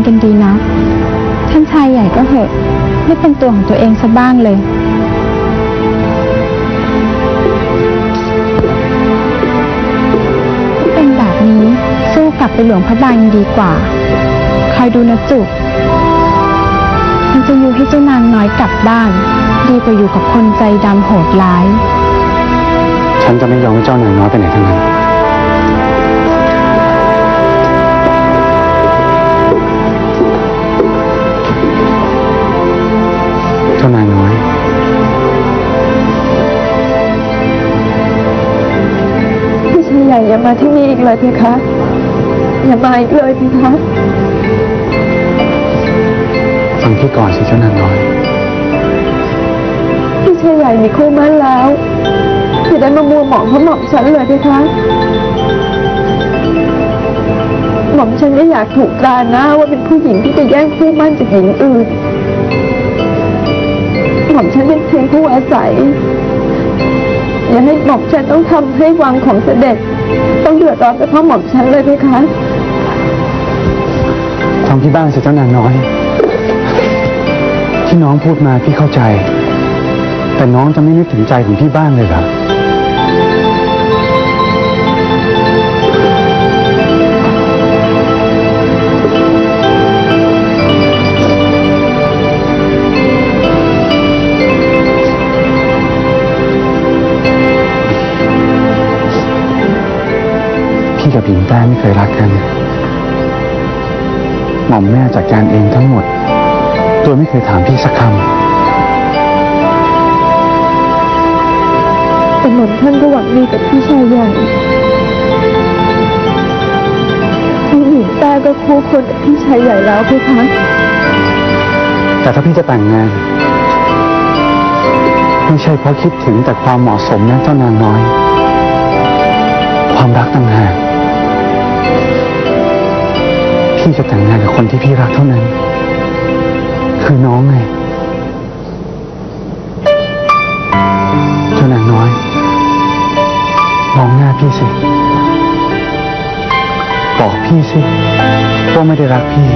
กันดีนะท่านชายใหญ่ก็เหอะไม่เป็นตัวของตัวเองซะบ้างเลยถ้าเป็นแบบนี้สู้กลับไปหลวงพระบางยังดีกว่าคอยดูนะจุกมันจะอยู่ให้เจ้านางน้อยกลับบ้านดีกว่าอยู่กับคนใจดำโหดร้ายฉันจะไม่ยอมให้เจ้านางน้อยไปไหนทั้งนั้นเจ้านางน้อยพี่ชายใหญ่อย่ามาที่นี่อีกเลยพี่คะอย่ามาอีกเลยพี่คะฟังพี่ก่อนสิเจ้านางน้อยพี่ชายใหญ่มีคู่มั่นแล้วอย่าได้มามัวหมองเพราะหม่อมฉันเลยพี่คะหม่อมฉันไม่อยากถูกตราหน้าว่าเป็นผู้หญิงที่จะแย่งคู่มั่นจากหญิงอื่นหม่อมฉันเป็นเพียงผู้อาศัยอย่าให้หม่อมฉันต้องทำให้วังของเสด็จต้องเดือดร้อนไปเพราะหม่อมฉันเลยพี่คะฟังพี่บ้างสิเจ้านางน้อยที่น้องพูดมาพี่เข้าใจแต่น้องจะไม่นึกถึงใจของพี่บ้างเลยเหรอพี่กับหญิงแต้ไม่เคยรักกันหม่อมแม่จัดการเองทั้งหมดโดยไม่เคยถามพี่สักคำแต่หม่อมท่านก็หวังดีกับพี่ชายใหญ่พี่หญิงแต่ก็คู่ควรกับพี่ชายใหญ่แล้วพี่คะแต่ถ้าพี่จะแต่งงานไม่ใช่เพราะคิดถึงแต่ความเหมาะสมนะเจ้านางน้อยความรักต่างหากพี่จะแต่งงานกับคนที่พี่รักเท่านั้นคือน้องไงเจ้านางน้อยมองหน้าพี่สิบอกพี่สิว่าไม่ได้รักพี่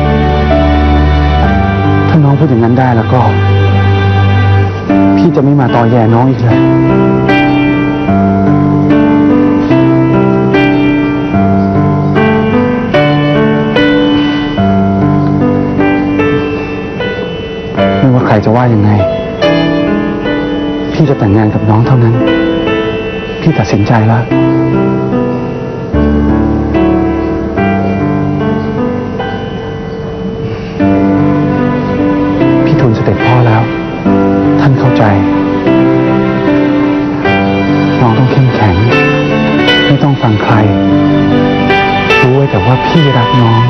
ถ้าน้องพูดอย่างนั้นได้แล้วก็พี่จะไม่มาตอแย่น้องอีกเลยไม่ว่าใครจะว่ายังไงพี่จะแต่งงานกับน้องเท่านั้นพี่ตัดสินใจแล้วพี่ทูลเสด็จพ่อแล้วท่านเข้าใจน้องต้องเข้มแข็งไม่ต้องฟังใครรู้ไว้แต่ว่าพี่รักน้อง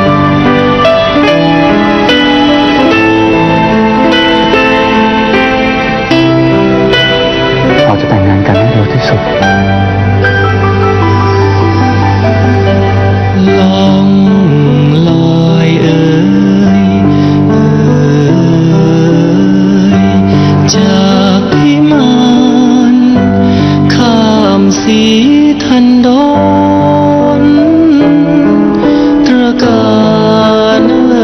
เราจะแต่งงานกันให้เร็วที่สุดล่องลอยจากพิมานข้ามสีทันดอนตระการ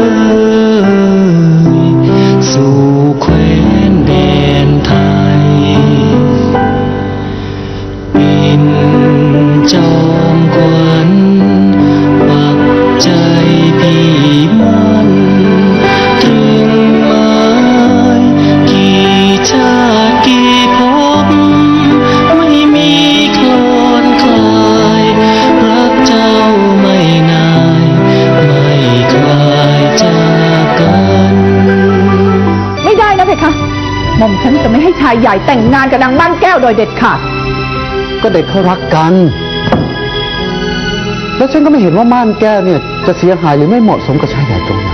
สู่แคว้นแดนไทยเป็นจอมขวัญปักใจพี่มันตรึงหมายกี่ชาติกี่ภพไม่มีคลอนคลายรักเจ้าไม่นายไม่คลายจากกันไม่ได้นะเพคะหม่อมฉันจะไม่ให้ชายใหญ่แต่งงานกับนางม่านแก้วโดยเด็ดขาดก็เด็กเขารักกันแล้วฉันก็ไม่เห็นว่าม่านแก้วเนี่ยจะเสียหายหรือไม่เหมาะสมกับชายใหญ่ตรงไหน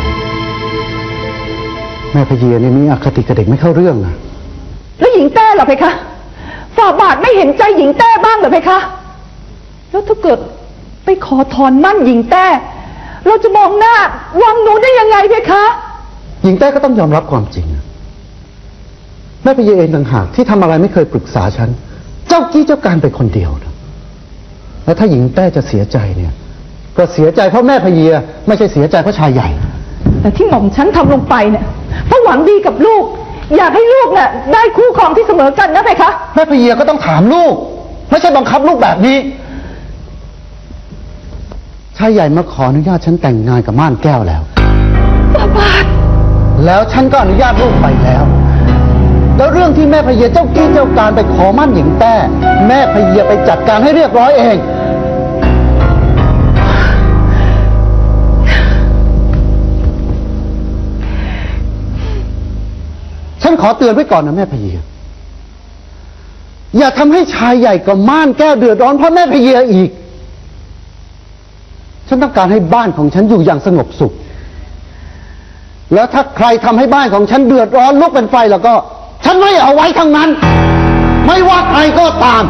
แม่พเยเนี่ยมีอคติกับเด็กไม่เข้าเรื่องนะแล้วหญิงแต้เหรอเพคะฝ่าบาทไม่เห็นใจหญิงแต้บ้างเหรอเพคะแล้วถ้าเกิดไปขอถอนมั่นหญิงแต้เราจะมองหน้าวังหนูได้ยังไงเพคะหญิงแต้ก็ต้องยอมรับความจริงแม่พเยเองต่างหากที่ทำอะไรไม่เคยปรึกษาฉันเจ้ากี้เจ้าการไปคนเดียวนะแล้วถ้าหญิงแต้จะเสียใจเนี่ยก็เสียใจเพราะแม่พเยไม่ใช่เสียใจเพราะชายใหญ่แต่ที่หม่อมฉันทำลงไปเนี่ยเพราะหวังดีกับลูกอยากให้ลูกเนี่ยได้คู่ครองที่เสมอกันนะเพคะแม่พเยียก็ต้องถามลูกไม่ใช่บังคับลูกแบบนี้ชายใหญ่มาขออนุญาตฉันแต่งงานกับม่านแก้วแล้วฝ่าบาทแล้วฉันก็อนุญาตลูกไปแล้วเรื่องที่แม่พเยียเจ้ากี้เจ้าการไปขอมั่นหญิงแต้แม่พเยียไปจัดการให้เรียบร้อยเองฉันขอเตือนไว้ก่อนนะแม่พเยียอย่าทำให้ชายใหญ่กับม่านแก้วเดือดร้อนเพราะแม่พเยียอีกฉันต้องการให้บ้านของฉันอยู่อย่างสงบสุขแล้วถ้าใครทำให้บ้านของฉันเดือดร้อนลุกเป็นไฟแล้วก็ฉันไม่เอาไว้ทั้งนั้นไม่ว่าใครก็ตาม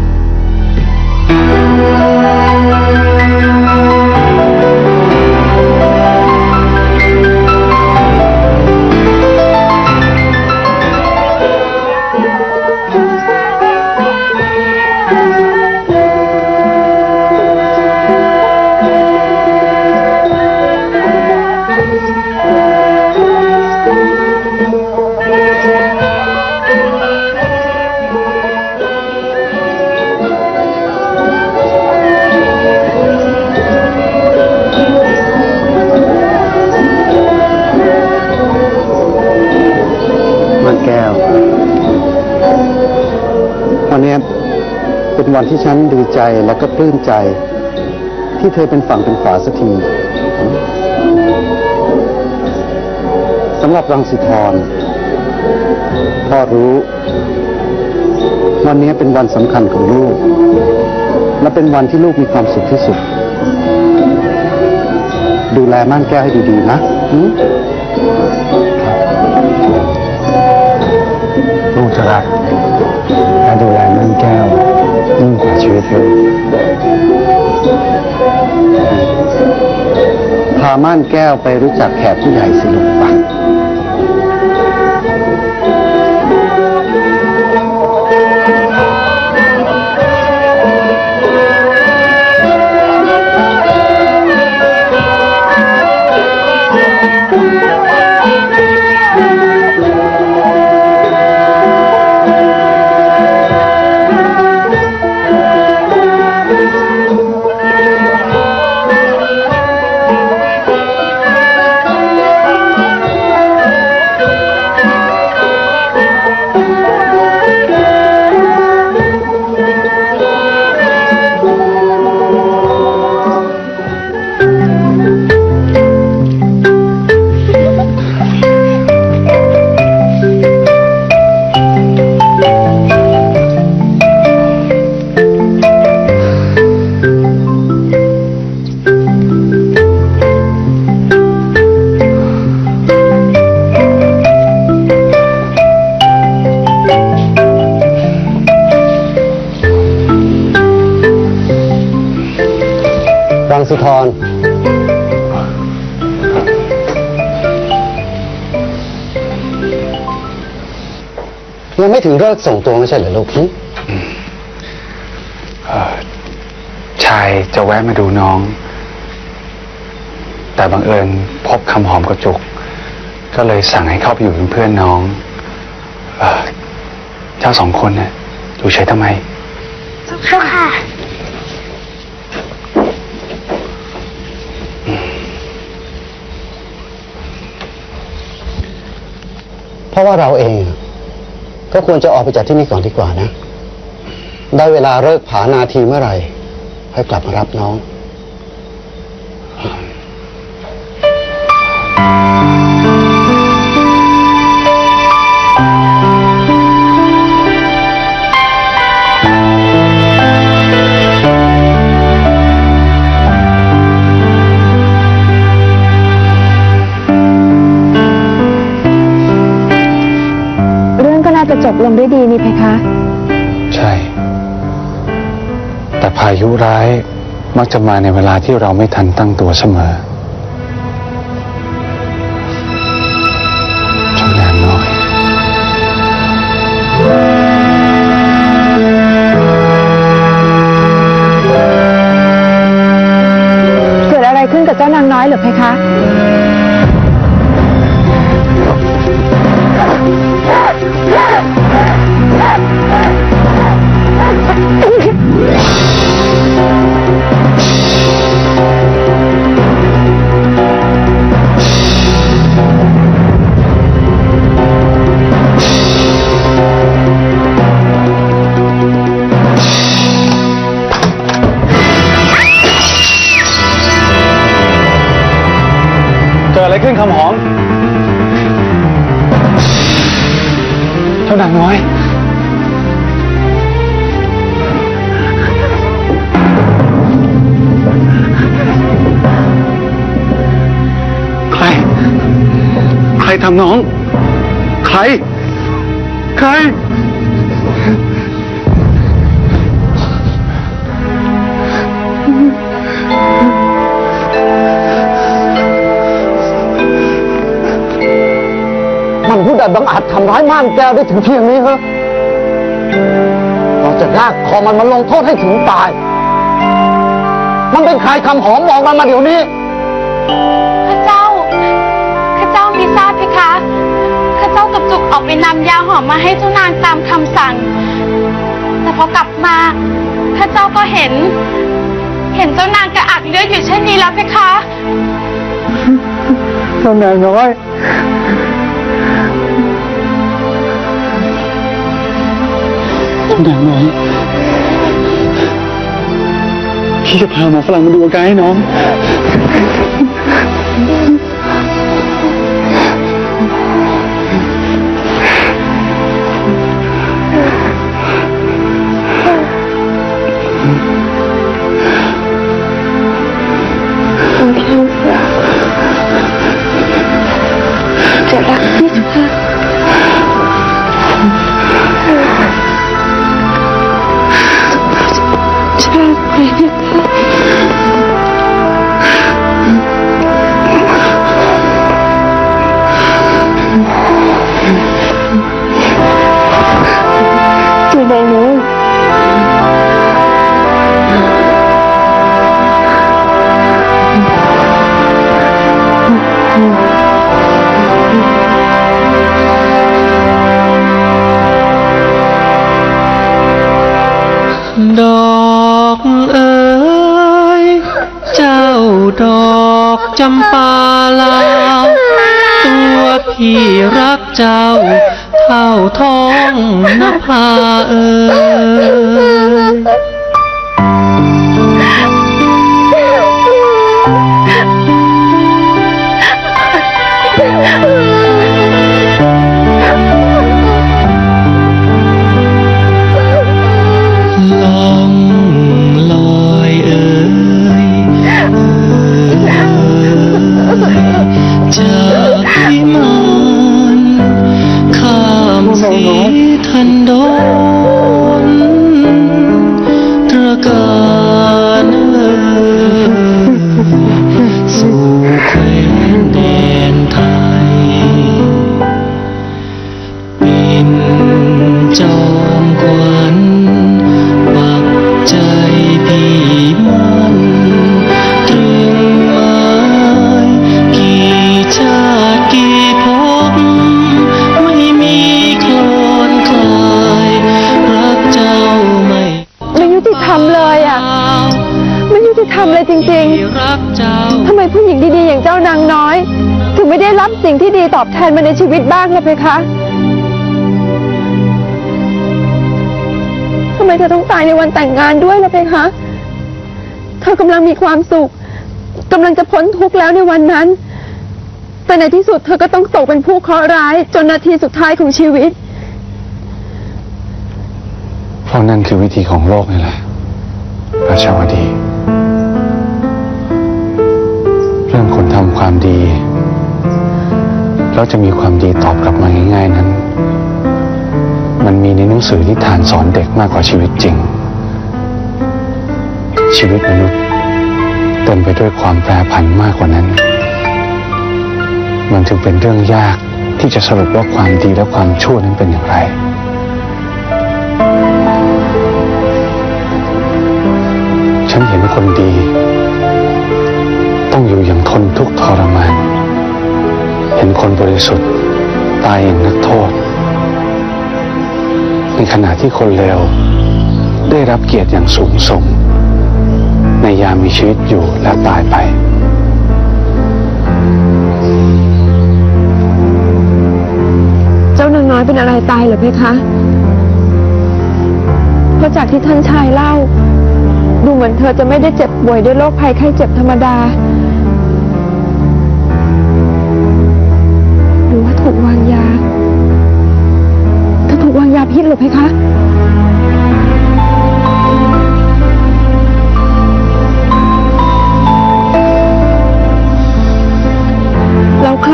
วันนี้เป็นวันที่ฉันดีใจและก็ปลื้มใจที่เธอเป็นฝั่งเป็นฝาสักทีสำหรับรังสิธรพ่อรู้วันนี้เป็นวันสำคัญของลูกและเป็นวันที่ลูกมีความสุขที่สุดดูแลม่านแก้วให้ดีๆนะลูกจะรักและดูแลม่านแก้วยิ่งกว่าชีวิตเลยพาม่านแก้วไปรู้จักแขกผู้ใหญ่สิลูกปะรังสิธรยังไม่ถึงเลิกส่งตัวไม่ใช่เหรอลูกชายจะแวะมาดูน้องแต่บังเอิญพบคำหอมกระจุกก็เลยสั่งให้เข้าไปอยู่เป็นเพื่อนน้องเจ้าสองคนเนี่ยอยู่เฉยทำไมเจ้าค่ะเพราะว่าเราเองก็ควรจะออกไปจากที่นี่ก่อนดีกว่านะได้เวลาเลิกผานาทีเมื่อไหร่ให้กลับมารับน้องจะจบลงด้วยดีนี่เพคะใช่แต่พายุร้ายมักจะมาในเวลาที่เราไม่ทันตั้งตัวเสมอชมงานน้อยเกิดอะไรขึ้นกับเจ้านางน้อยเหรอเพคะานางน้อยใครทำน้องใครมันผู้ใดบังอาจทำร้ายม่านแก้วได้ถึงเพียงนี้เหรอเราจะลากคอมันมาลงโทษให้ถึงตาย มันเป็นใครคำหอมบอกมันมาเดี๋ยวนี้ข้าเจ้ามิทราบเพคะข้าเจ้ากับจุกออกไปนำยาหอมมาให้เจ้านางตามคำสั่งแต่พอกลับมาข้าเจ้าก็เห็นเจ้านางกระอักเลือดอยู่เช่นนี้แล้วเพคะเจ้านางน้อยพี่จะพาหมอฝรั่งมาดูอาการให้น้องจะรักพี่ทุกท่านชาติไปนะคะจุดไหนดอกเอ๋ยเจ้าดอกจำปาลาวตัวพี่รักเจ้าเท่าท้องนภาเอ๋ทันโดนตระการสู่แคว้นแดนไทยเป็นจอมขวัญปักใจพี่มันตรึงหมายกี่ชาติกี่ภพไม่มียุติธรรมเลยอ่ะไม่ยุติธรรมเลยจริงๆทำไมผู้หญิงดีๆอย่างเจ้านางน้อยถึงไม่ได้รับสิ่งที่ดีตอบแทนมาในชีวิตบ้างล่ะเพคะทำไมเธอต้องตายในวันแต่งงานด้วยล่ะเพคะเธอกำลังมีความสุขกำลังจะพ้นทุกข์แล้วในวันนั้นแต่ในที่สุดเธอก็ต้องตกเป็นผู้เคราะห์ร้ายจนนาทีสุดท้ายของชีวิตเพราะนั่นคือวิธีของโลกนี่แหละราชาวดีเรื่องคนทำความดีแล้วจะมีความดีตอบกลับมาง่ายๆนั้นมันมีในหนังสือนิทานสอนเด็กมากกว่าชีวิตจริงชีวิตมนุษย์เต็มไปด้วยความแปรผันมากกว่านั้นมันจึงเป็นเรื่องยากที่จะสรุปว่าความดีและความชั่วนั้นเป็นอย่างไรฉันเห็นคนดีต้องอยู่อย่างทนทุกข์ทรมานเห็นคนบริสุทธิ์ตายอย่างนักโทษในขณะที่คนเลวได้รับเกียรติอย่างสูงส่งในยามมีชีวิตอยู่และตายไปเจ้านางน้อยเป็นอะไรตายเหรอเพคะเพราะจากที่ท่านชายเล่าดูเหมือนเธอจะไม่ได้เจ็บป่วยด้วยโรคภัยไข้เจ็บธรรมดาหรือว่าถูกวางยาเธอถูกพิษหรือเพคะแล้วใคร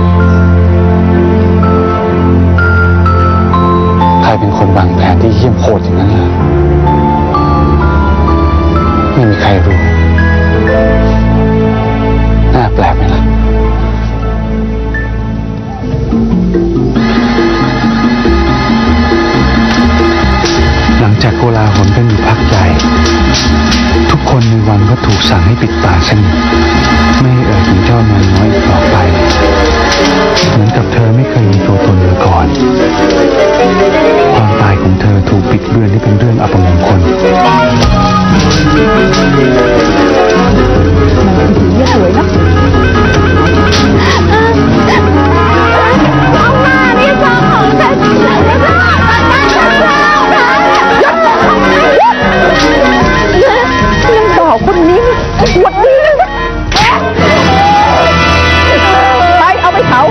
เป็นคนวางแผนที่เหี้ยมโหดอย่างนั้นล่ะไม่มีใครรู้น่าแปลกไหมล่ะหลังจากโกลาหลกันอยู่พักใหญ่ทุกคนในวังก็ถูกสั่งให้ปิดปากสนิทไม่ให้เอ่ยถึงเจ้านางน้อยอีกต่อไปเหมือนกับเธอไม่เคยมีตัวตนมาก่อนความตายของเธอถูกปิดเบือนให้เป็นเรื่องอัปมงคลมันคือเยี่ยสวยนะน้องมานี่พ่อของฉันไม่ใช่ยังบ่าวคนนี้หวัดดีนะไปเอาไปเผา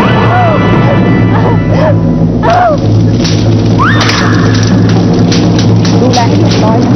ดูแลให้เรียบร้อยนะ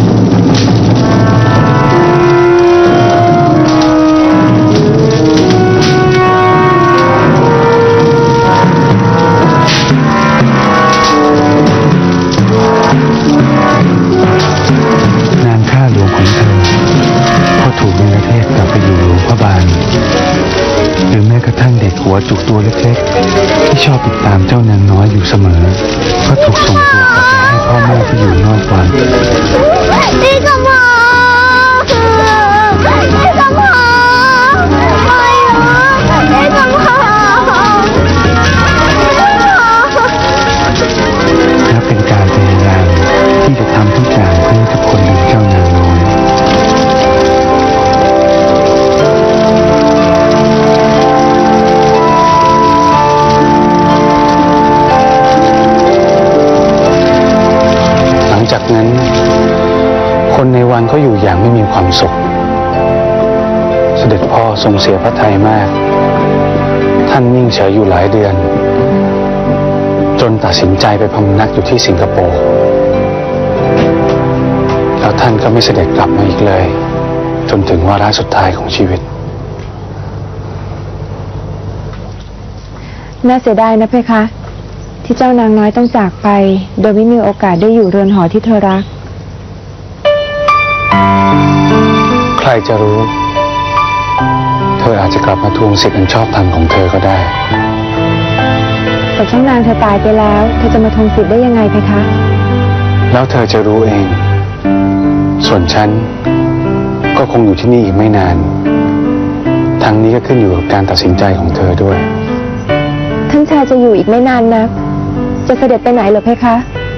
นางข้าหลวงของเธอก็ถูกเนรเทศกลับไปอยู่หลวงพระบางหรือแม้กระทั่งเด็กหัวจุกตัวเล็กๆที่ชอบติดตามเจ้านางน้อยอยู่เสมอก็ถูกส่งตัวกลับไปให้พ่อแม่ที่อยู่นอกวังพี่สมองพี่สมองไม่พี่สมองและเป็นการพยายามที่จะทำทุกอย่างเพื่อให้ทุกคนลืมเจ้านางน้อยหลังจากนั้นคนในวังก็อยู่อย่างไม่มีความสุขเสด็จพ่อทรงเสียพระทัยมากท่านนิ่งเฉยอยู่หลายเดือนจนตัดสินใจไปพำนักอยู่ที่สิงคโปร์แล้วท่านก็ไม่เสด็จกลับมาอีกเลยจนถึงวาระสุดท้ายของชีวิตน่าเสียดายนะเพคะที่เจ้านางน้อยต้องจากไปโดยไม่มีโอกาสได้อยู่เรือนหอที่เธอรักใครจะรู้เธออาจจะกลับมาทวงสิทธิ์อันชอบธรรมของเธอก็ได้แต่เจ้านางเธอตายไปแล้วเธอจะมาทวงสิทธิ์ได้ยังไงเพคะแล้วเธอจะรู้เองส่วนฉันก็คงอยู่ที่นี่อีกไม่นานทั้งนี้ก็ขึ้นอยู่กับการตัดสินใจของเธอด้วยท่านชายจะอยู่อีกไม่นานนักจะเสด็จไปไหนเหรอเพคะ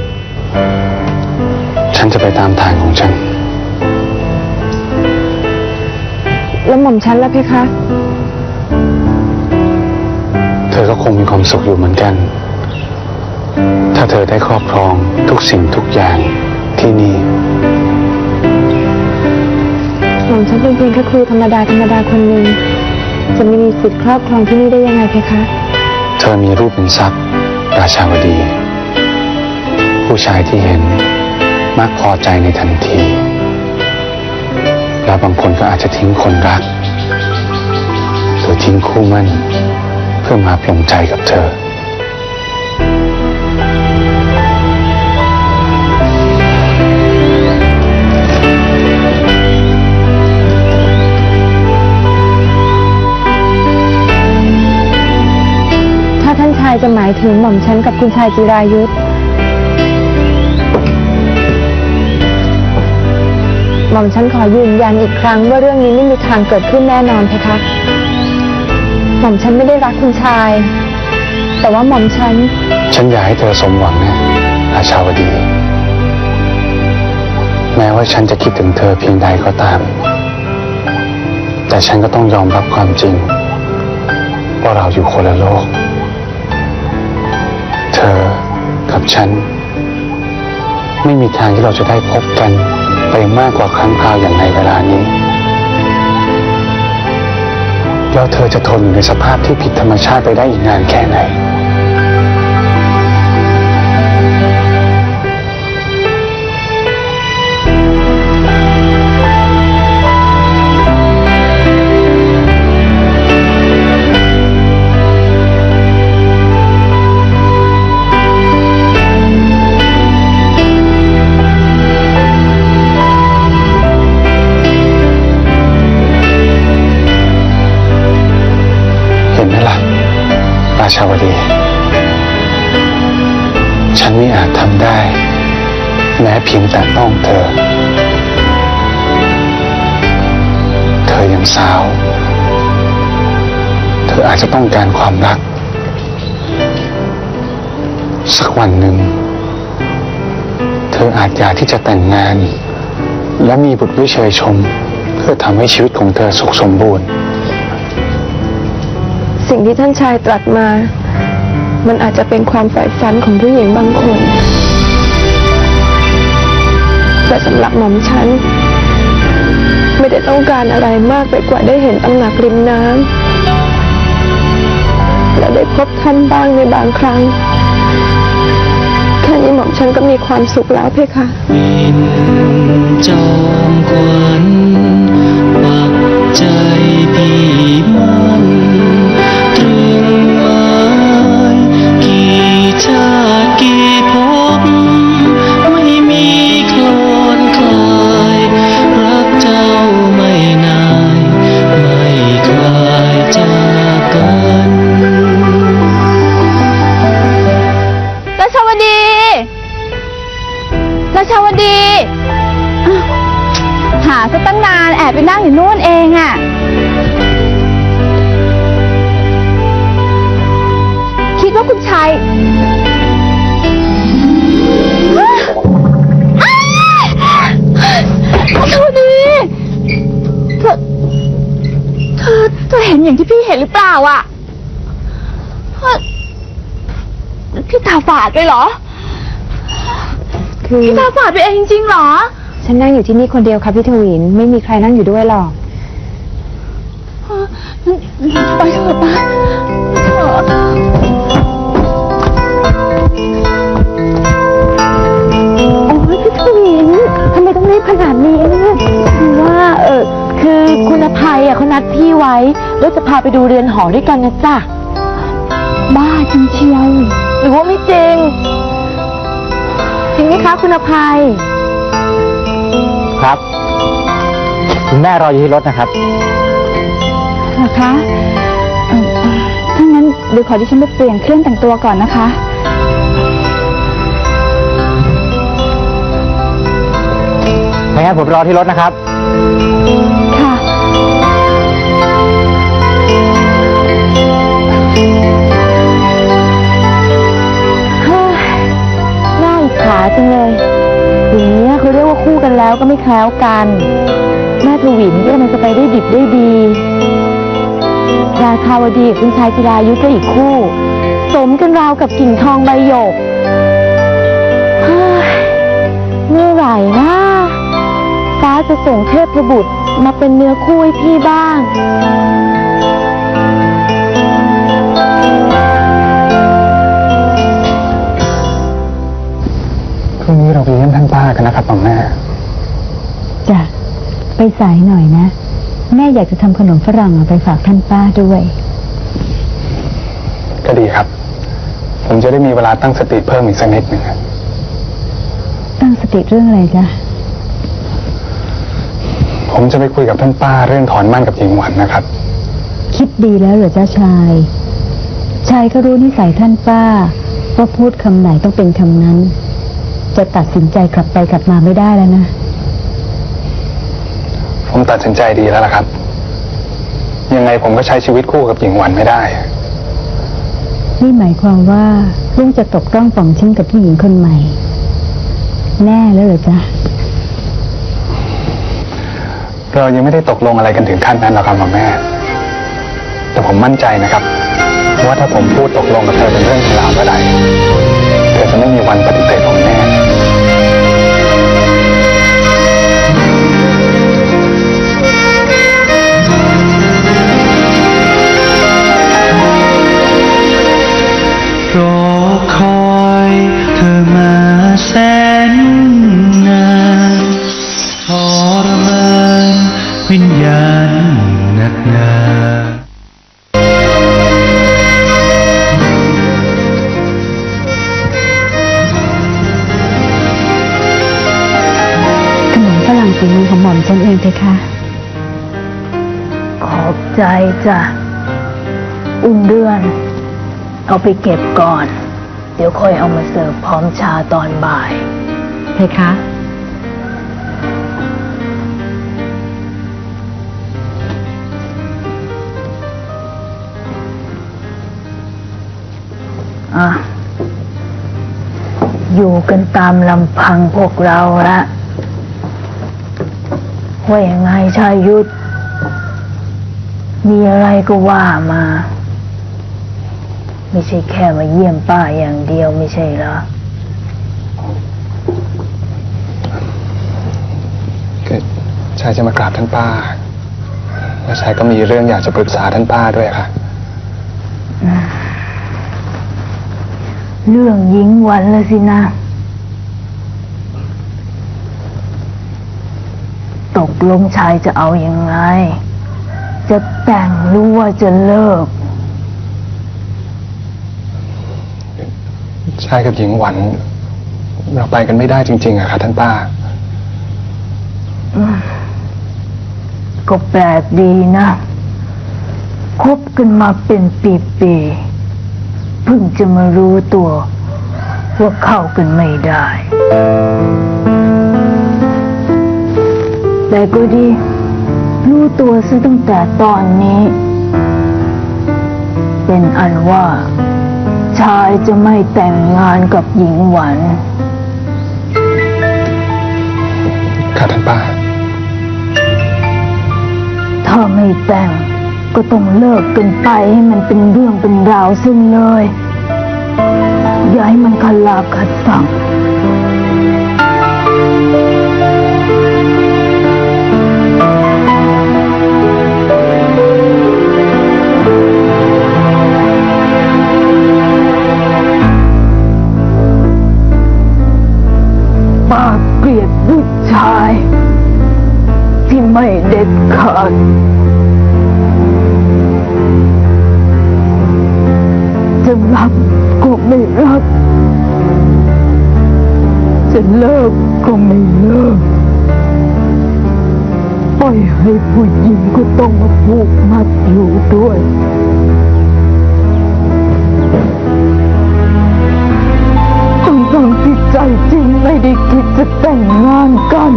ฉันจะไปตามทางของฉันแล้วหม่อมฉันล่ะเพคะเธอก็คงมีความสุขอยู่เหมือนกันถ้าเธอได้ครอบครองทุกสิ่งทุกอย่างที่นี่หม่อมฉันเป็นเพียงแค่ครูธรรมดาคนหนึ่งจะไม่มีสิทธิ์ครอบครองที่นี่ได้ยังไงเพคะเธอมีรูปเป็นทรัพย์ราชาวดีผู้ชายที่เห็นมักพอใจในทันทีและบางคนก็อาจจะทิ้งคนรักหรือทิ้งคู่มั่นเพื่อมาปลงใจกับเธอถ้าท่านชายจะหมายถึงหม่อมฉันกับคุณชายจิรายุทธหม่อมฉันขอยืนยันอีกครั้งว่าเรื่องนี้ไม่มีทางเกิดขึ้นแน่นอนเพคะหม่อมฉันไม่ได้รักคุณชายแต่ว่าหม่อมฉันอยากให้เธอสมหวังนะราชาวดีแม้ว่าฉันจะคิดถึงเธอเพียงใดก็ตามแต่ฉันก็ต้องยอมรับความจริงว่าเราอยู่คนละโลกเธอกับฉันไม่มีทางที่เราจะได้พบกันไปมากกว่าครั้งคราวอย่างในเวลานี้แล้วเธอจะทนอยู่ในสภาพที่ผิดธรรมชาติไปได้อีกนานแค่ไหนฉันไม่อาจทำได้แม้เพียงแต่ต้องเธอยังสาวเธออาจจะต้องการความรักสักวันหนึ่งเธออาจอยากที่จะแต่งงานและมีบุตรวิเชยชมเพื่อทำให้ชีวิตของเธอสุขสมบูรณ์สิ่งที่ท่านชายตรัสมามันอาจจะเป็นความใฝ่ฝันของผู้หญิงบางคนแต่สำหรับหม่อมฉันไม่ได้ต้องการอะไรมากไปกว่าได้เห็นตำหนักริมน้ำและได้พบท่านบ้างในบางครั้งแค่นี้หม่อมฉันก็มีความสุขแล้วเพคะบินจอมขวัญปักใจพี่มันตรึงไว้กี่ชาติกี่ภพไม่มีคลอนคลายรักเจ้าไม่นายไม่คลายจากกันราชาวดีหาซะตั้งนานแอบไปนั่งอยู่นู่นเองอะคิดว่าคุณชายราชาวดีเธอเห็นอย่างที่พี่เห็นหรือเปล่าอะพี่ตาฝาดไปเหรอพี่ตาฝาดไปเองจริงๆเหรอฉันนั่งอยู่ที่นี่คนเดียวค่ะพี่ทวินไม่มีใครนั่งอยู่ด้วยหรอกไปเถอะป้าโอ้ยพี่ทวินทำไมต้องรีบขนาดนี้เนี่ยคือว่าคือคุณอภัยเขานัดพี่ไว้แล้วจะพาไปดูเรือนหอด้วยกันนะจ๊ะบ้าจริงเชียวหรือว่าไม่จริงจริงไหมคะคุณอภัยครับคุณแม่รออยู่ที่รถนะครับเหรอคะถ้างั้นเดี๋ยวขอดิฉันไปเปลี่ยนเครื่องแต่งตัวก่อนนะคะไม่งั้นผมรอที่รถนะครับค่ะน่าอิจฉาจังเลยอย่างนี้เขาเรียกว่าคู่กันแล้วก็ไม่แคล้วกันแม่ทวินก็มันจะไปได้ดิบได้ดีราชาวดีกับคุณชายจิรายุก็อีกคู่สมกันราวกับกิ่งทองใบหยกเมื่อไหร่นะฟ้าจะส่งเทพบุตรมาเป็นเนื้อคู่ให้พี่บ้างพรุ่งนี้เราไปเยี่ยมท่านป้ากันนะครับแม่จ้ะไปสายหน่อยนะแม่อยากจะทำขนมฝรั่งเอาไปฝากท่านป้าด้วยก็ดีครับผมจะได้มีเวลาตั้งสติเพิ่มอีกสักนิดหนึ่งตั้งสติเรื่องอะไรจ๊ะผมจะไปคุยกับท่านป้าเรื่องถอนมั่นกับหญิงหวันนะครับคิดดีแล้วเหรอจ้าชายก็รู้นิสัยท่านป้าว่าพูดคำไหนต้องเป็นคำนั้นจะตัดสินใจกลับไปกลับมาไม่ได้แล้วนะผมตัดสินใจดีแล้วล่ะครับยังไงผมก็ใช้ชีวิตคู่กับหญิงหวันไม่ได้นี่หมายความว่าลุงจะตกต้องป่องชิ้นกับผู้หญิงคนใหม่แน่แล้วเหรอจ๊ะเรายังไม่ได้ตกลงอะไรกันถึงขั้นนั้นหรอกครับแม่แต่ผมมั่นใจนะครับว่าถ้าผมพูดตกลงกับเธอเป็นเรื่องเป็นราวเมื่อใดเธอจะไม่มีวันปฏิเสธผมแน่รอคอยเธอมาแสนนานทรมานวิญญาณหนักหนาขนมฝรั่งฝีมือของหม่อมฉันเองเพคะขอบใจจ้ะอุ่นเดือนเอาไปเก็บก่อนเดี๋ยวค่อยเอามาเสิร์ฟพร้อมชาตอนบ่ายเพคะอยู่กันตามลำพังพวกเราละว่ายังไงชายยุทธมีอะไรก็ว่ามาไม่ใช่แค่มาเยี่ยมป้าอย่างเดียวไม่ใช่เหรอคือชายจะมากราบท่านป้าแล้วชายก็มีเรื่องอยากจะปรึกษาท่านป้าด้วยค่ะเรื่องหญิงหวันละสินะตกลงชายจะเอายังไงจะแต่งหรือว่าจะเลิกชายกับหญิงหวันเราไปกันไม่ได้จริงๆอะค่ะท่านป้าก็แปลกดีนะคบกันมาเป็นปีๆเพิ่งจะมารู้ตัวว่าเข้ากันไม่ได้แต่ก็ดีรู้ตัวซะตั้งแต่ตอนนี้เป็นอันว่าชายจะไม่แต่งงานกับหญิงหวันค่ะท่านป้าถ้าไม่แต่งก็ต้องเลิกกันไปให้มันเป็นเรื่องเป็นราวสิ้นเลยอย่าให้มันขัดลาขัดสั่งป้าเกลียดผู้ชายที่ไม่เด็ดขาดจะรับก็ไม่รับจะเลิกก็ไม่เลิกปล่อยให้ผู้หญิงก็ต้องมาผูกมัดอยู่ด้วยทั้งที่ใจจริงไม่ได้คิดจะแต่งงานกัน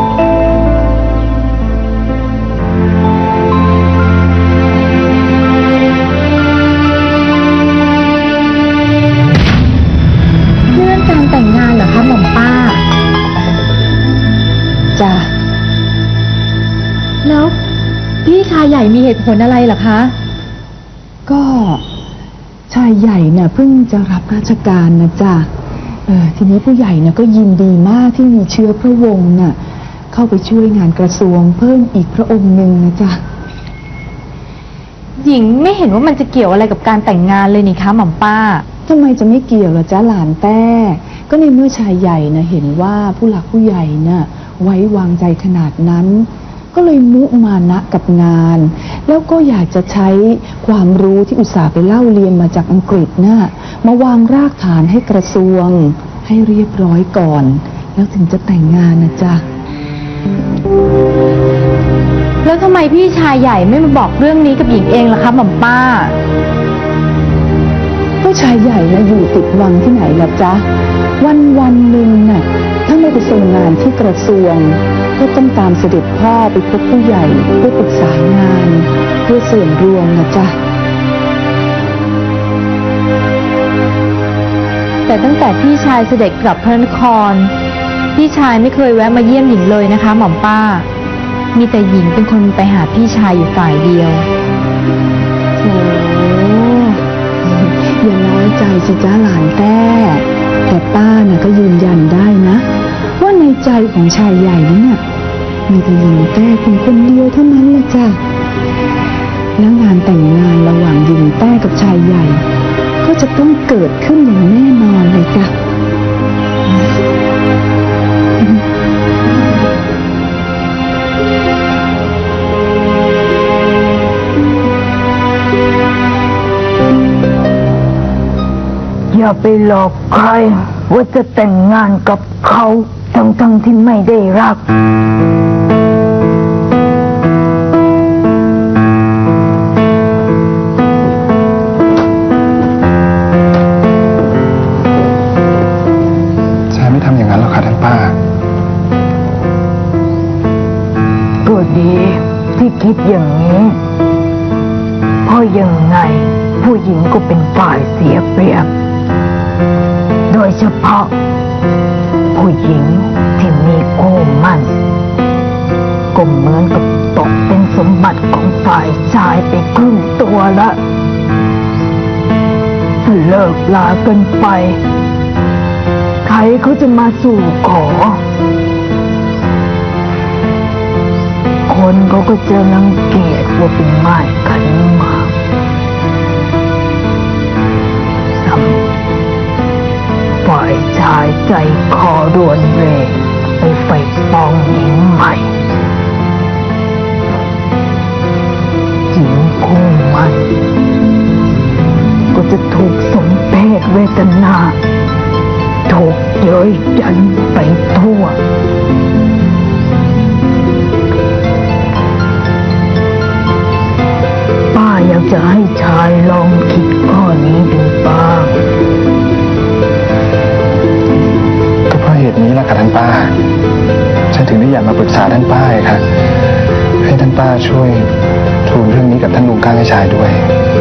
เรื่องการแต่งงานเหรอคะหม่อมป้าจ้ะแล้วพี่ชายใหญ่มีเหตุผลอะไรเหรอคะก็ชายใหญ่เนี่ยเพิ่งจะรับราชการนะจ๊ะทีนี้ผู้ใหญ่เนี่ยก็ยินดีมากที่มีเชื้อพระวงศ์น่ะเข้าไปช่วยงานกระทรวงเพิ่มอีกพระองค์หนึ่งนะจ๊ะหญิงไม่เห็นว่ามันจะเกี่ยวอะไรกับการแต่งงานเลยนี่คะหม่อมป้าทำไมจะไม่เกี่ยวล่ะจ๊ะหลานแต้ก็ในเมื่อชายใหญ่นะเห็นว่าผู้หลักผู้ใหญ่น่ะไว้วางใจขนาดนั้นก็เลยมุมานะกับงานแล้วก็อยากจะใช้ความรู้ที่อุตส่าห์ไปเล่าเรียนมาจากอังกฤษน่ะมาวางรากฐานให้กระทรวงให้เรียบร้อยก่อนแล้วถึงจะแต่งงานนะจ๊ะแล้วทำไมพี่ชายใหญ่ไม่มาบอกเรื่องนี้กับหญิงเองล่ะคะหม่อมป้าก็ชายใหญ่นะอยู่ติดวังที่ไหนล่ะจ๊ะวันหนึ่งน่ะถ้าไม่ไปทรงงานที่กระทรวงก็ต้องตามเสด็จพ่อไปพบผู้ใหญ่เพื่อปรึกษางานเพื่อส่วนรวมนะจ๊ะแต่ตั้งแต่พี่ชายเสด็จกลับพระนครพี่ชายไม่เคยแวะมาเยี่ยมหญิงเลยนะคะหม่อมป้ามีแต่หญิงเป็นคนไปหาพี่ชายอยู่ฝ่ายเดียวโอ้อย่าน้อยใจสิจ้าหลานแต้แต่ป้าน่ะก็ยืนยันได้นะว่าในใจของชายใหญ่นั้นน่ะมีแต่หญิงแต้เพียงคนเดียวเท่านั้นแหละจ้ะแล้วงานแต่งงานระหว่างหญิงแต้กับชายใหญ่ก็จะต้องเกิดขึ้นอย่างแน่นอนเลยจ้ะอย่าไปหลอกใครว่าจะแต่งงานกับเขาทั้งที่ไม่ได้รักดีที่คิดอย่างนี้เพราะยังไงผู้หญิงก็เป็นฝ่ายเสียเปรียบโดยเฉพาะผู้หญิงที่มีคู่มั่นก็เหมือนกับตกเป็นสมบัติของฝ่ายชายไปครึ่งตัวละถ้าเลิกลากันไปใครเขาจะมาสู่ขอคนเขาก็จะรังเกียจว่าเป็นไม้ขันหมากฝ่ายชายใจคอรวนเรไปไฟปองหญิงใหม่หญิงคู่มันก็จะถูกสมเพศเวทนาถูกเย้ยยันไปทั่วป้าอยากจะให้ชายลองคิดข้อนี้ดูบ้างก็เพราะเหตุนี้แหละค่ะท่านป้าฉันถึงได้อยากมาปรึกษาท่านป้าค่ะให้ท่านป้าช่วยทูลเรื่องนี้กับท่านลุงก้างให้ชายด้วย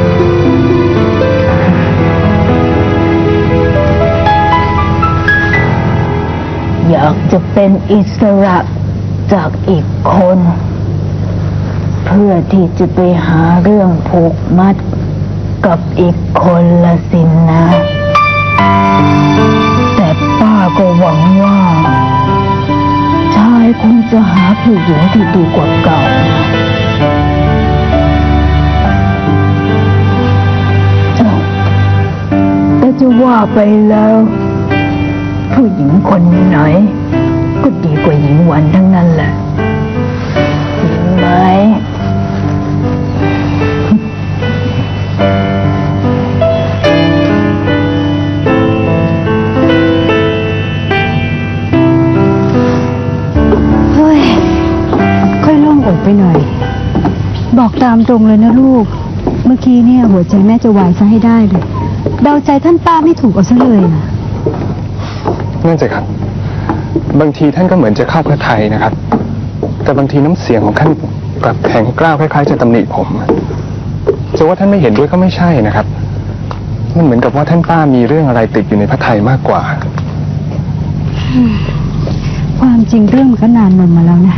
อยากจะเป็นอิสระจากอีกคนเพื่อที่จะไปหาเรื่องผูกมัดกับอีกคนละสินนะแต่ป้าก็หวังว่าชายคงจะหาผู้หญิงที่ดีกว่าเก่าแต่จะว่าไปแล้วผู้หญิงคนไหนก็ดีกว่าหญิงวันทั้งนั้นแหละจริงไหมเฮ้ยค่อยโล่งอกไปหน่อยบอกตามตรงเลยนะลูกเมื่อกี้เนี่ยหัวใจแม่จะวายซะให้ได้เลยเดาใจท่านป้าไม่ถูกเอาซะเลยนะนั่นสิครับบางทีท่านก็เหมือนจะเข้าพระทัยนะครับแต่บางทีน้ำเสียงของท่านกลับแข็งกร้าวคล้ายๆจะตำหนิผมจะว่าท่านไม่เห็นด้วยก็ไม่ใช่นะครับมันเหมือนกับว่าท่านป้ามีเรื่องอะไรติดอยู่ในพระทัยมากกว่าความจริงเรื่องมันก็นานนมมาแล้วนะ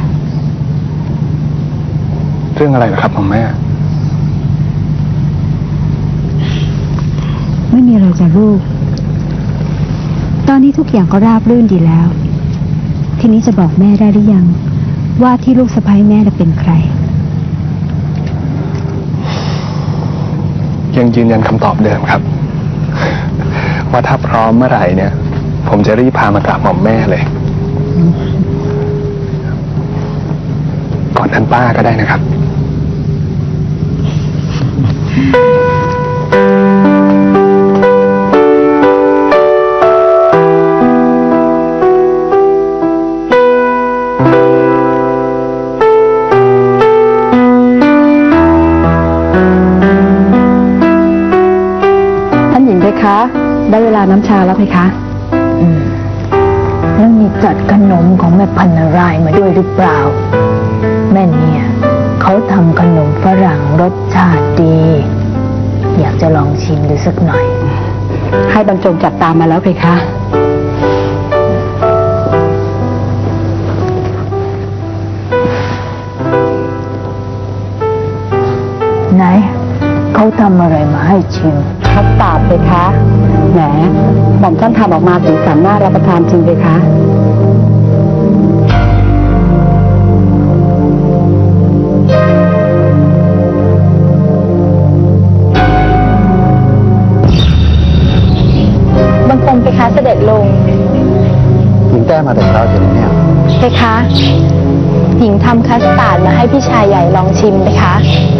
เรื่องอะไรเหรอครับของแม่ไม่มีอะไรจ้ะลูกตอนนี้ทุกอย่างก็ราบรื่นดีแล้วทีนี้จะบอกแม่ได้หรือยังว่าที่ลูกสะใภ้แม่จะเป็นใครยังยืนยันคำตอบเดิมครับว่าถ้าพร้อมเมื่อไหร่เนี่ยผมจะรีบพามากราบหม่อมแม่เลยก่อนท่านป้าก็ได้นะครับได้เวลาน้ำชาแล้วไหมคะแล้วมีจัดขนมของแม่พันนารายมาด้วยหรือเปล่าแม่เนี่ยเขาทำขนมฝรั่งรสชาติดีอยากจะลองชิมดูสักหน่อยให้บรรจงจัดตามมาแล้วไหมคะไหนเขาทำอะไรมาให้ชิมคัสตาร์ดเลยคะแหมหม่อมท่านทำออกมาสีสันน่ารับประทานจริงเลยคะบังคมไปคะเสด็จลงหญิงแต้มาแต่เช้าจนเนี่ยไปคะหญิงทำคัสตาร์ดมาให้พี่ชายใหญ่ลองชิมไปคะ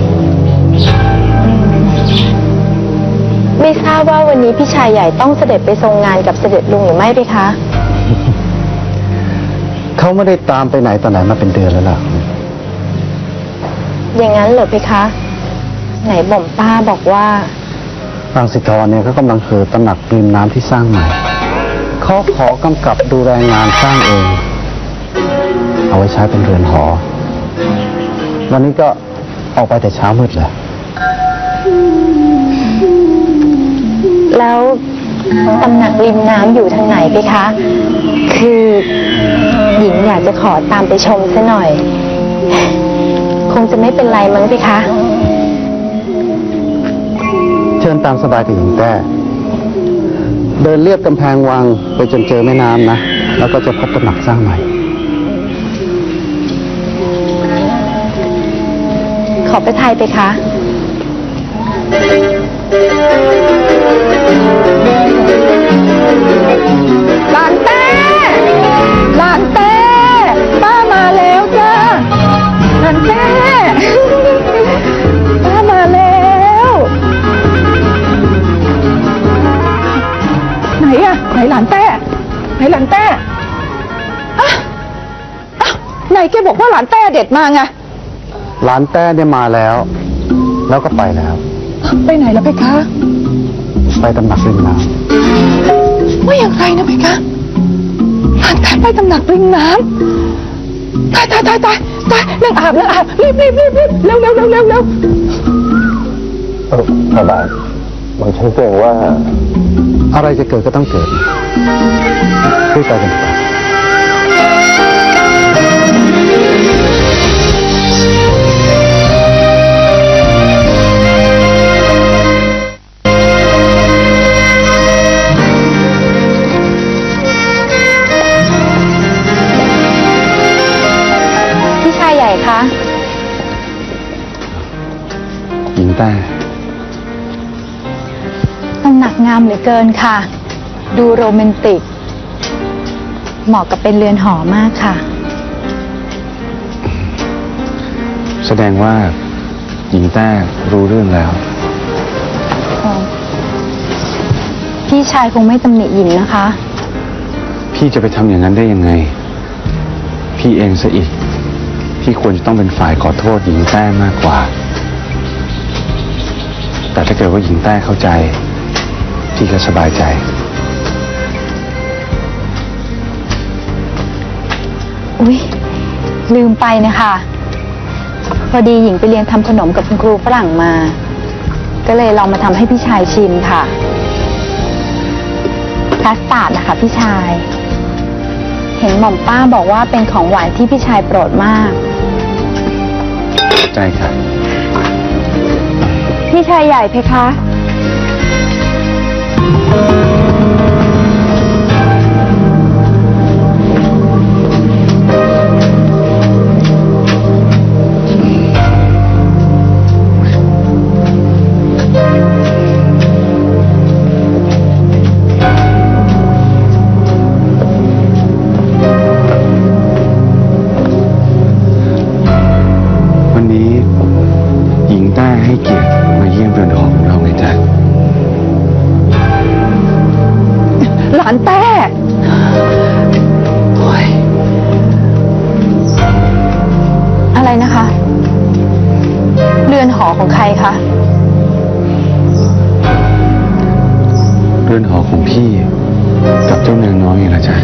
ไม่ทราบว่าวันนี้พี่ชายใหญ่ต้องเสด็จไปทรงงานกับเสด็จลุงหรือไม่ไปคะเขาไม่ได้ตามไปไหนต่อไหนมาเป็นเดือนแล้วล่ะอย่างนั้นเหรอไปคะไหนบ่มป้าบอกว่ารังสิธรเนี่ยเขากำลังตำหนักริมน้ำที่สร้างใหม่เขาขอกำกับดูแลงานสร้างเองเอาไว้ใช้เป็นเรือนหอวันนี้ก็ออกไปแต่เช้ามืดเลยแล้วตำหนักริมน้ำอยู่ทางไหนพี่คะ คือหญิงอยากจะขอตามไปชมซะหน่อย คงจะไม่เป็นไรมั้งพี่คะเชิญตามสบายถึงหญิงแต้เดินเลียบกำแพงวังไปจนเจอแม่น้ำนะ แล้วก็จะพบตำหนักสร้างใหม่ขอไปไทยไปคะหลานแต้หลานแต้ป้ามาแล้วจ้าหลานแต้ป้ามาแล้วไหนอะไหนหลานแต้ไหนหลานแต้อะไหนแกบอกว่าหลานแต้เด็ดมาไงหลานแต้เนี่ยมาแล้ว แล้วก็ไปแล้วไปไหนแล้วเพคะไปตำหนักริมน้ว่าอย่างไรนะเพคะหลานแต้ไปตำหนักริมน้ำตายนั่งอาบรีบเร็วพระบาทบางฉันเกรงว่า อะไรจะเกิดก็ต้องเกิดรีบไปกันดีกว่าพี่ชายใหญ่คะหญิงแต้ตำหนักงามเหลือเกินค่ะ ดูโรแมนติก เหมาะกับเป็นเรือนหอมากค่ะแสดงว่าหญิงแต้รู้เรื่องแล้วพี่ชายคงไม่ตำหนิหญิงนะคะพี่จะไปทำอย่างนั้นได้ยังไง พี่เองซะอีกที่ควรจะต้องเป็นฝ่ายขอโทษหญิงแต้มากกว่า แต่ถ้าเกิดว่าหญิงแต้เข้าใจพี่ก็สบายใจอุ๊ย ลืมไปนะคะ พอดีหญิงไปเรียนทำขนมกับคุณครูฝรั่งมา ก็เลยลองมาทำให้พี่ชายชิมค่ะคัสตาร์ดนะคะพี่ชาย เห็นหม่อมป้าบอกว่าเป็นของหวานที่พี่ชายโปรดมากใจค่ะพี่ชายใหญ่เพคะวันนี้หญิงแต้ให้เกียรติมาเยี่ยมเรือนหอของเราไงจ๊ะหลานแต้โอ้ยอะไรนะคะ เรือนหอของใครคะเรือนหอของพี่กับเจ้านางน้อยไงล่ะจ๊ะ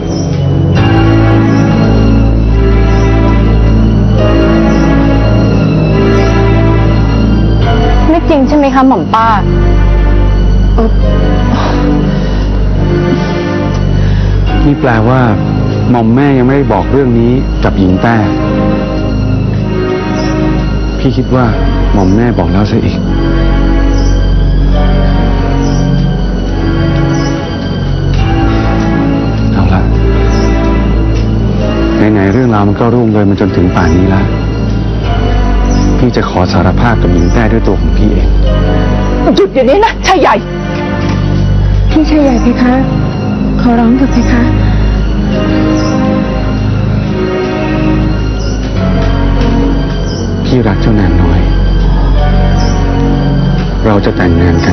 ไม่จริงใช่ไหมคะหม่อมป้านี่แปลว่าหม่อมแม่ยังไม่ได้บอกเรื่องนี้กับหญิงแต้พี่คิดว่าหม่อมแม่บอกแล้วซะอีก เอาละไหนๆเรื่องราวมันก็รุ่งเลยมันจนถึงป่านนี้แล้วพี่จะขอสารภาพกับหญิงแต้ด้วยตัวของพี่เองหยุดเดี๋ยวนี้นะชายใหญ่พี่ชายใหญ่เพคะ ขอร้องเถอะเพคะพี่รักเจ้านางน้อย เราจะแต่งงานกัน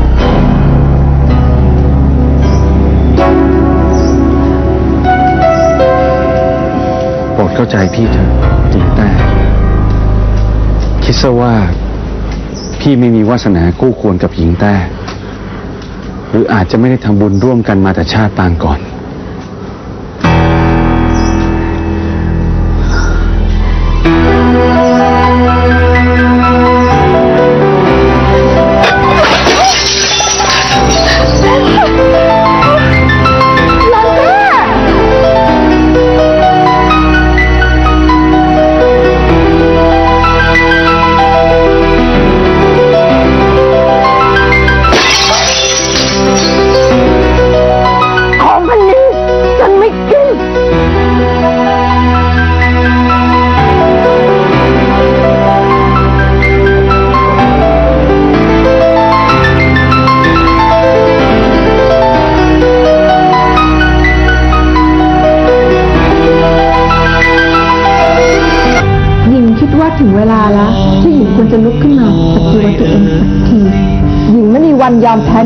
โปรดเข้าใจพี่เถอะหญิงแต้คิดซะว่าพี่ไม่มีวาสนาคู่ควรกับหญิงแต้หรืออาจจะไม่ได้ทำบุญร่วมกันมาแต่ชาติปางก่อน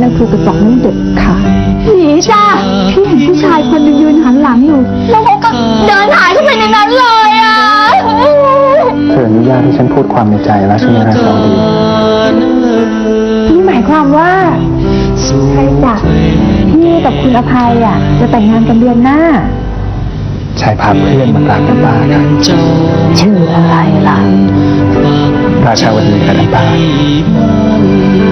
นางครูกระจอกนั่นเด็ดค่ะหนีจ้าพี่เห็นผู้ชายคนหนึงยืนหันหลังอยู่แล้วเขาก็เดินหายเข้าไปในนั้นเลยอ่ะเธออนุญาตให้ฉันพูดความในใจแล้วใช่ไหมราชาวดีนี่หมายความว่าใช่จ้ะพี่กับคุณอภัยอ่ะจะแต่งงานกันเดือนหน้าชายพาเพื่อนมากราบท่านป้าค่ะชื่ออะไรล่ะราชาวดีค่ะท่านป้า